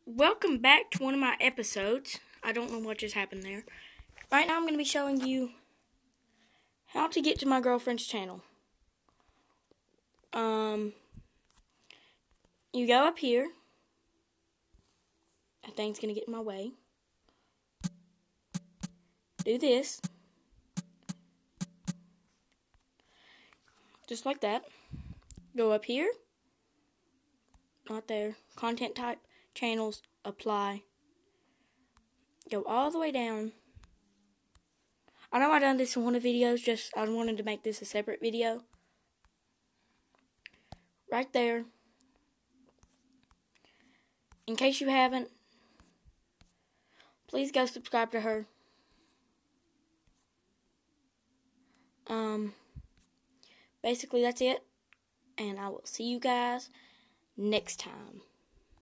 Welcome back to one of my episodes. I don't know what just happened there. Right now I'm going to be showing you how to get to my girlfriend's channel. You go up here. That thing's going to get in my way. Do this. Just like that. Go up here. Not there. Content type, channels, apply. Go all the way down. I know I've done this in one of the videos, I wanted to make this a separate video. Right there. In case you haven't, please go subscribe to her. Basically that's it. And I will see you guys next time.